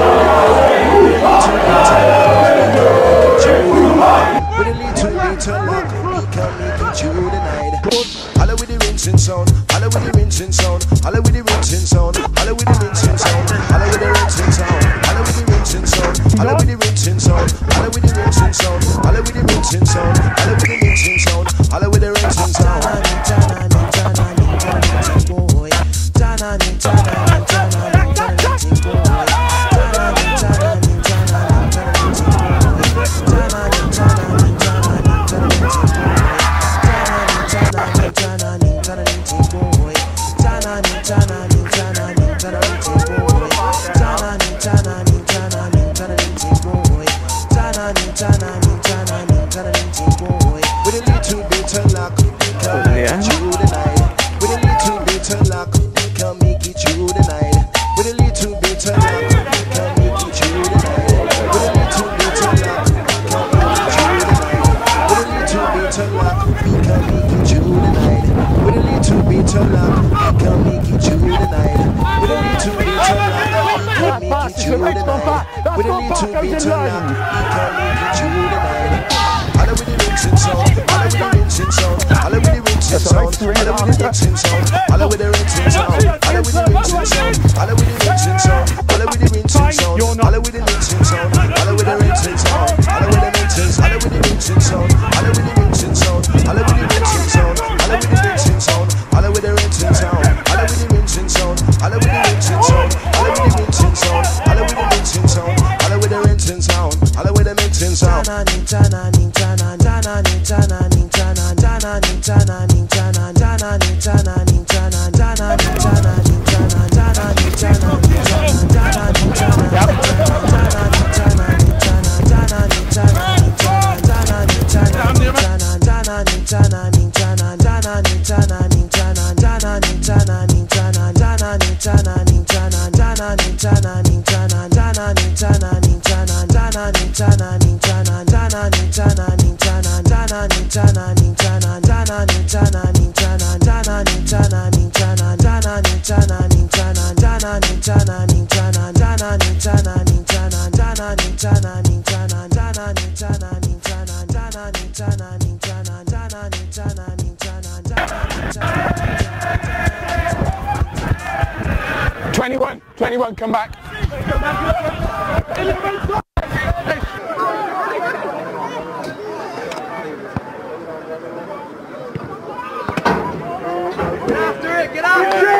With a little bit of luck, we can make it through the night. Holla with the rinsing sound, holla with the rinsing sound, holla with the rinsing sound, holla with the rinsing sound, holla with the rinsing sound, holla with the rinsing sound, holla with the rinsing sound, holla with the rinsing sound, holla with the rinsing sound, holla with the rinsing sound, holla with the rinsing sound. With a little bit of luck, we can make it through the night. With a little bit of luck, we can make it through the night. With a little bit of luck, we can make it through the night. With a little bit of luck, we can make it through the night. With a little bit of luck, we can make it through the night. With a little bit of luck, we can make it through the night. With a little bit of luck, we can make it through the night. Holla with the rinsing sound, holla with the rinsing sound, holla with the rinsing sound, holla with the rinsing sound, holla with the rinsing sound, holla with the rinsing sound, holla with the rinsing sound, holla with the rinsing sound, holla with the rinsing sound, holla with the rinsing sound, holla with the rinsing sound, holla with the rinsing sound. 21, come back. Get after it, get after it!